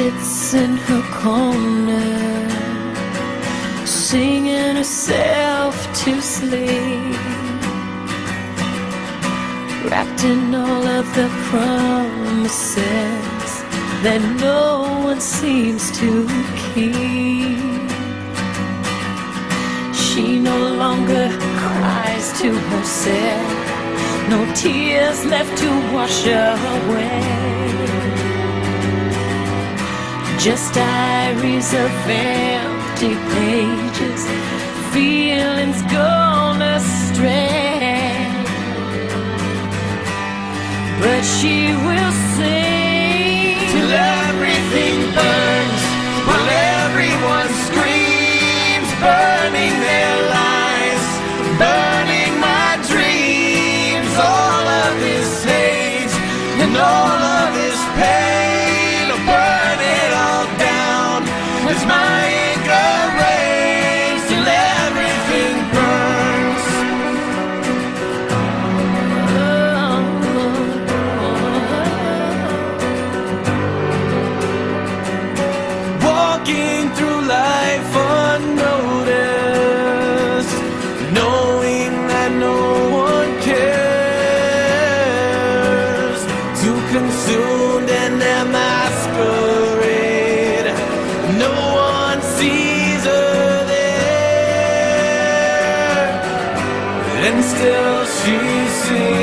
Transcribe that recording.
sits in her corner, singing herself to sleep, wrapped in all of the promises that no one seems to keep. She no longer cries to herself, no tears left to wash away, just diaries of empty pages, feelings gone astray. But she will sing till everything burns, while everyone screams, burning their lives, burning my dreams. All of this hate and all of this pain, burn it all down as my anger rains till everything burns. Walking through life unnoticed, knowing that no one cares, too consumed in their masquerade, no one sees her there, and still she sings.